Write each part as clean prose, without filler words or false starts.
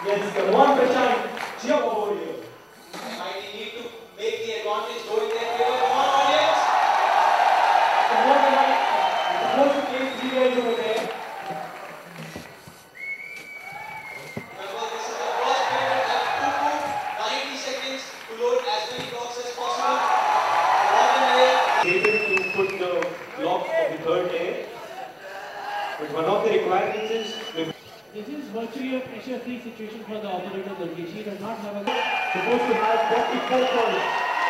Yes, come on, Prashant. Cheer over here. Mighty need to make the advantage go in their favor. Come on, audience. Come on, Prashant. You're supposed to play 3 guys over there. Remember, this is the first period at 90 seconds to load as many blocks as possible. Able to put the blocks of the third layer. But one of the requirements is this is virtually a pressure-free situation for the operator. The machine does not have a supposed to have 44 points.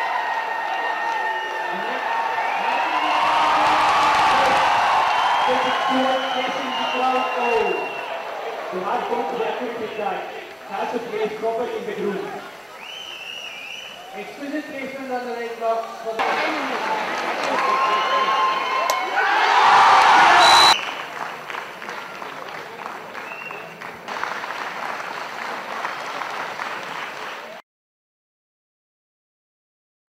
Pressing the crowd. Oh, the hard point to the accurate that has to place properly in the groove. exquisite placement on the right blocks for the